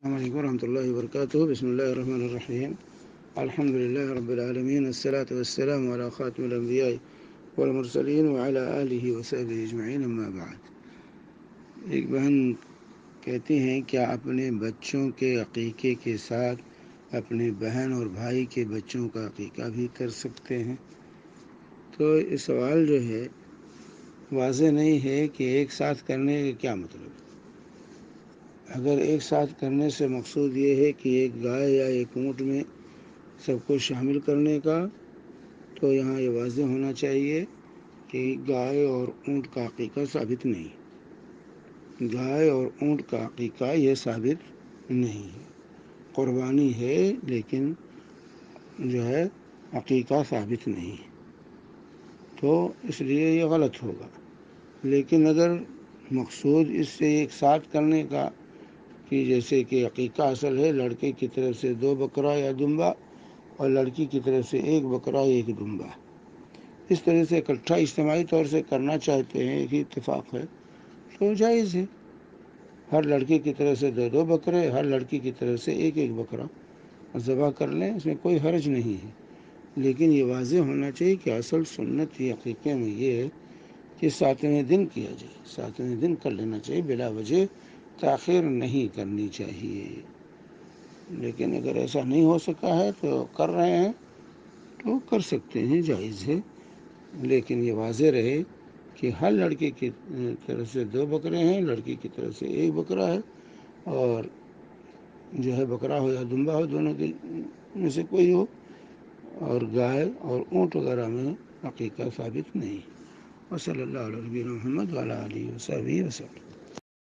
السلام علیکم ورحمۃ اللہ وبرکاتہ. بسم اللہ الرحمن الرحیم. الحمد للہ رب العالمین، الصلاۃ والسلام علی خاتم الانبیاء والمرسلین وعلی آلہ وصحبہ اجمعین، اما بعد. ایک بہن کہتی ہیں کیا اپنے بچوں کے عقیقے کے ساتھ اپنے بہن اور بھائی کے بچوں کا عقیقہ بھی کر سکتے ہیں؟ تو یہ سوال جو ہے واضح نہیں ہے کہ ایک ساتھ کرنے کا کیا مطلب ہے. اگر ایک ساتھ کرنے سے مقصود یہ ہے کہ ایک گائے یا ایک اونٹ میں سب کو شامل کرنے کا، تو یہاں یہ واضح ہونا چاہیے کہ گائے اور اونٹ کا عقیقہ ثابت نہیں. گائے اور اونٹ کا عقیقہ یہ ثابت نہیں ہے. قربانی ہے لیکن جو ہے عقیقہ ثابت نہیں ہے، تو اس لیے یہ غلط ہوگا. لیکن اگر مقصود اس سے ایک ساتھ کرنے کا کہ جیسے کہ عقیقہ اصل ہے لڑکے کی طرف سے 2 بکرا یا دمبا اور لڑکی کی طرف سے 1 بکرا 1 دمبا، اس طرح سے اکٹھا اجتماعی طور سے کرنا چاہتے ہیں، ایک ہی اتفاق ہے تو جائز ہے. ہر لڑکے کی طرف سے 2 بکرے، ہر لڑکی کی طرف سے 1 بکرا ذبح کر لیں، اس میں کوئی حرج نہیں ہے. لیکن یہ واضح ہونا چاہیے کہ اصل سنت ہی عقیقے میں یہ ہے کہ 7ویں دن کیا جائے، 7ویں دن کر لینا چاہیے، بلا وجہ تاخیر نہیں کرنی چاہیے. لیکن اگر ایسا نہیں ہو سکا ہے تو کر رہے ہیں تو کر سکتے ہیں، جائز ہے. لیکن یہ واضح رہے کہ ہر لڑکے کی طرف سے 2 بکرے ہیں، لڑکی کی طرف سے 1 بکرا ہے، اور جو ہے بکرا ہو یا دمبا ہو، دونوں کے میں سے کوئی ہو، اور گائے اور اونٹ وغیرہ میں عقیقہ ثابت نہیں. وصلی اللہ علیہ نبینا محمد وعلی آلہ وصحبہ وسلم.